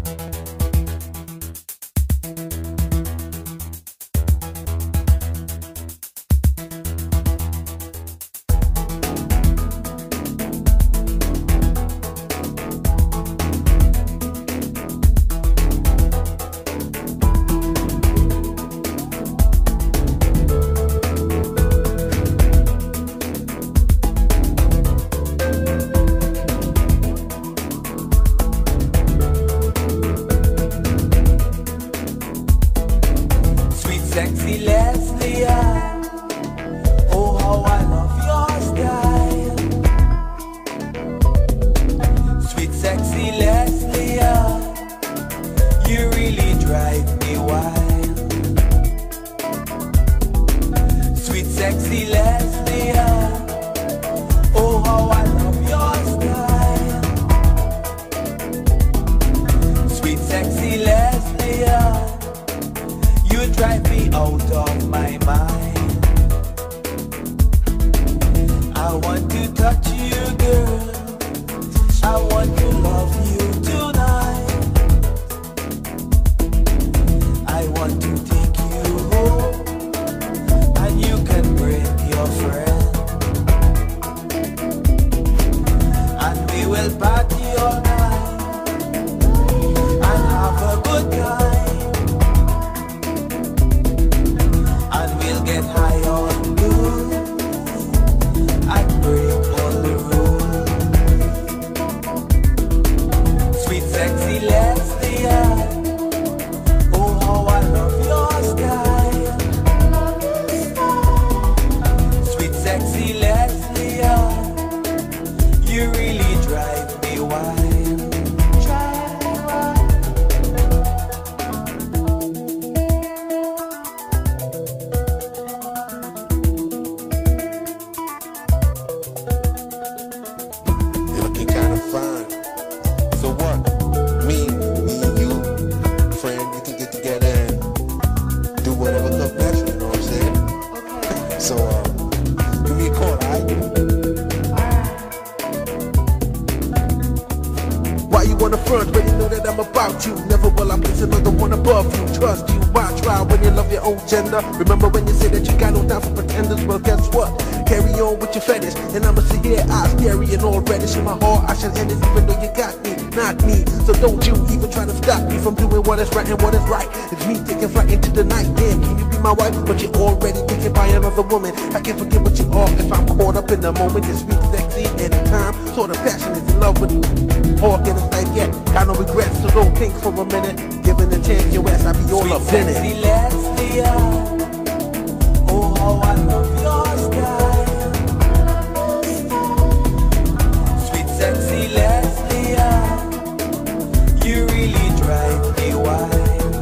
Sexy Leslie, oh how I love your style. Sweet sexy Leslie, you really drive me wild. Sweet sexy Leslie, oh how I love your style. Sweet sexy Leslie, you drive me out of my mind. I want to touch you, girl. I want to love you tonight. I want to take you home, and you can bring your friend, and we will party all night and have a good time. Get high on booze and break all the rules. Sweet sexy Leslie, oh how I love your style. Sweet sexy Leslie, you really drive me wild. So what? Me and you, friend, we can get together and do whatever comes natural, you know what I'm saying? Okay. So, give me a call, alright? Why you wanna front when you know that I'm about you? Never will I place another one above you. Trust you, why try when you love your own gender? Remember when you said that you got no time for pretenders? Well, guess what? Carry on with your fetish, and I'ma sit here, eyes scary and all reddish. In my heart, I should end it even though you got me, not me. So don't you even try to stop me from doing what is right and what is right. It's me taking flight into the night. Damn, can you be my wife? But you're already thinking by another woman. I can't forget what you are if I'm caught up in the moment. You're sweet, sexy, anytime. Sort of passion is in love with you. Hawk in the night, yet got no regrets, so don't think for a minute. Given a chance, your ass, I be all up in it. Sweet sexy Leslie, oh how I love your style. Sexy Leslie, you really drive me wild.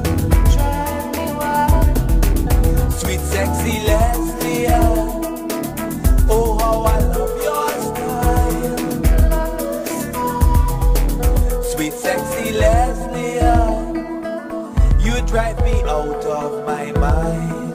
Sweet sexy Leslie, oh how I love your style. Sweet sexy Leslie, you drive me out of my mind.